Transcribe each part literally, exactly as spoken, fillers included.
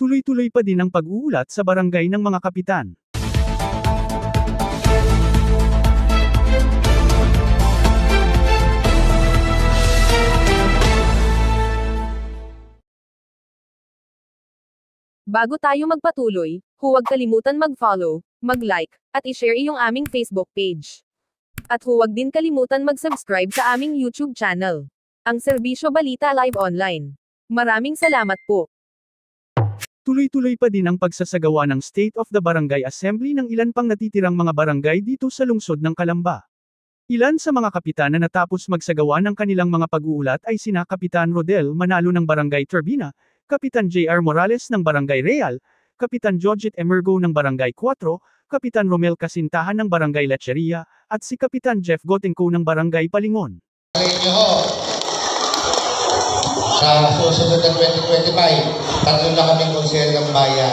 Tuloy-tuloy pa din ang pag-uulat sa barangay ng mga kapitan. Bago tayo magpatuloy, huwag kalimutan mag-follow, mag-like, at i-share iyong aming Facebook page. At huwag din kalimutan mag-subscribe sa aming YouTube channel, ang Serbisyo Balita Live Online. Maraming salamat po. Tuloy-tuloy pa din ang pagsasagawa ng State of the Barangay Assembly ng ilan pang natitirang mga barangay dito sa lungsod ng Calamba. Ilan sa mga kapitan na natapos magsagawa ng kanilang mga pag-uulat ay sina Kapitan Rodel Manalo ng Barangay Turbina, Kapitan J R Morales ng Barangay Real, Kapitan Jojit Emergo ng Barangay Cuatro, Kapitan Romel Kasintahan ng Barangay Lecheria, at si Kapitan Jeff Gotenko ng Barangay Palingon. Sa susunod ng twenty twenty-five, tatlo na kaming konsehal ng bayan.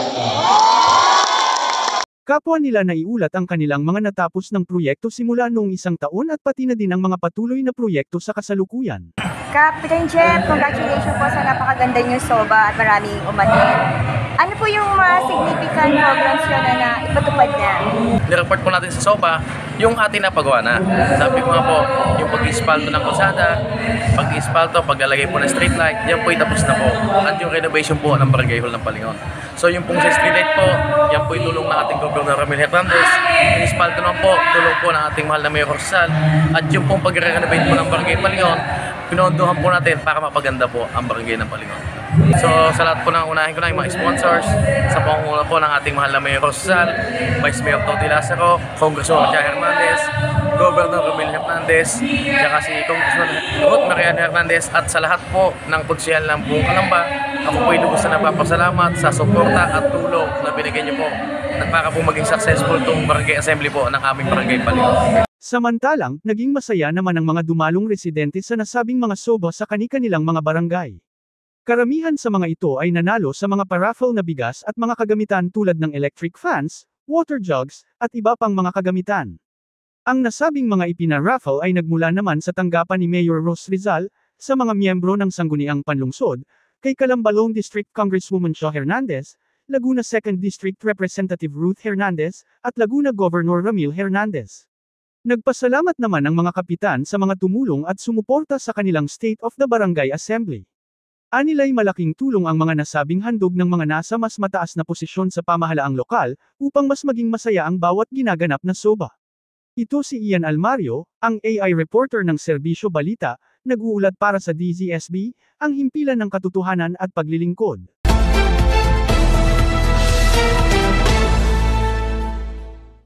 Kapwa nila naiulat ang kanilang mga natapos ng proyekto simula noong isang taon at pati na din ang mga patuloy na proyekto sa kasalukuyan. Kapitan Jeff, congratulations po sa napakaganda niyong soba at maraming umatin. Ano po yung mga significant programs yun na, na ipatupad na? Nireport po natin sa SOBA yung ating napagawa na. Sabi ko nga po, yung pag-ispalto ng kalsada, pag-ispalto, paglalagay po ng street light, yan po tapos na po. At yung renovation po ng Barangay Hall ng Palingon. So yung pong sa street light po, yan po yung tulong ng ating Governor Ramil Hernandez. Yung ispalto naman po, tulong po ng ating mahal na Mayor Rosal. At yung pong pag-renovate po ng Barangay Palingon, pinondohan po natin para mapaganda po ang Barangay ng Palingon. So sa lahat po ng unahin ko na yung mga sponsors, sa pangunguna po ng ating mahal na Mayor Rosal, Vice Mayor Toti Lazaro, Congressman Jai Hernandez, Governor Ramil Hernandez, saka si Congressman Ruth Marian Hernandez, at sa lahat po ng konsyal ng buong Calamba, ako po ay lubos na napapasalamat sa suporta at tulong na binigyan niyo po para po maging successful itong Barangay Assembly po ng aming Barangay Palingon. Samantalang, naging masaya naman ang mga dumalong residente sa nasabing mga soba sa kani-kanilang mga barangay. Karamihan sa mga ito ay nanalo sa mga paraffle na bigas at mga kagamitan tulad ng electric fans, water jugs, at iba pang mga kagamitan. Ang nasabing mga ipinaraffle ay nagmula naman sa tanggapan ni Mayor Ros Rizal, sa mga miyembro ng Sangguniang Panlungsod, kay Calambalong District Congresswoman Shaw Hernandez, Laguna second District Representative Ruth Hernandez, at Laguna Governor Ramil Hernandez. Nagpasalamat naman ang mga kapitan sa mga tumulong at sumuporta sa kanilang State of the Barangay Assembly. Anila'y malaking tulong ang mga nasabing handog ng mga nasa mas mataas na posisyon sa pamahalaang lokal, upang mas maging masaya ang bawat ginaganap na soba. Ito si Ian Almario, ang A I reporter ng Serbisyo Balita, nag-uulat para sa D Z S B, ang himpilan ng katotohanan at paglilingkod.